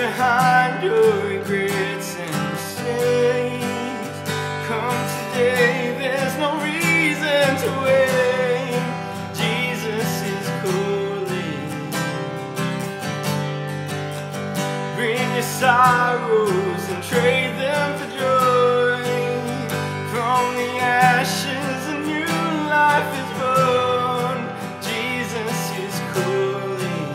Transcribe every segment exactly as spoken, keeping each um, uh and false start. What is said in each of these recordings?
behind your regrets and mistakes. Come today, there's no reason to wait. Jesus is calling. Bring your sorrows and trade them for joy. From the ashes a new life is born. Jesus is calling.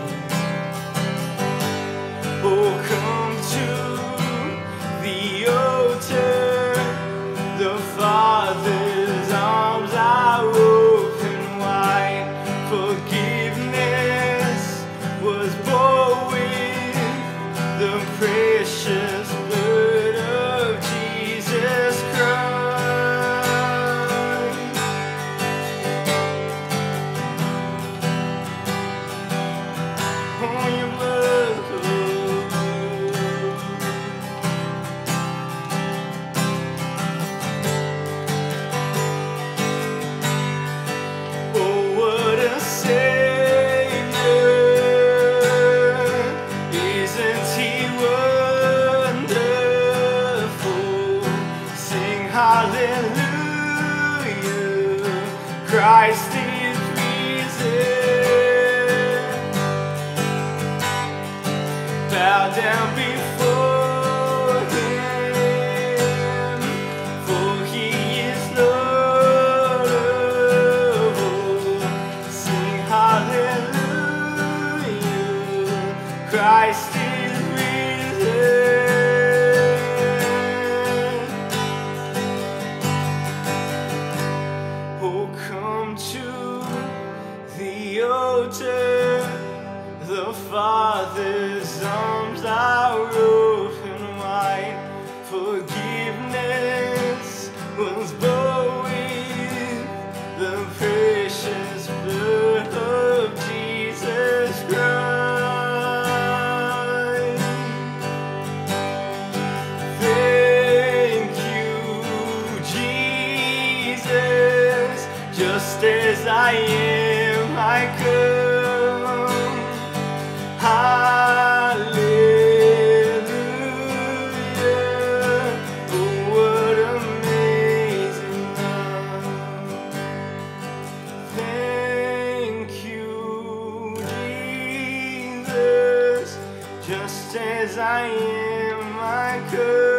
Oh, come to the altar. The Father's arms are open wide. Forgiveness was bought with the precious blood of Jesus Christ. Oh, your blood, oh, what a Savior. Isn't He wonderful? Sing hallelujah. Christ is risen. Bow down before Him, for He is Lord of all. Sing hallelujah. Christ is risen. Oh, come to the altar. The Father's arms are open wide. Forgiveness was bought with the precious blood of Jesus Christ. Thank you, Jesus. Just as I am, I come. Hallelujah. Oh, what amazing love. Thank you, Jesus. Just as I am, I come.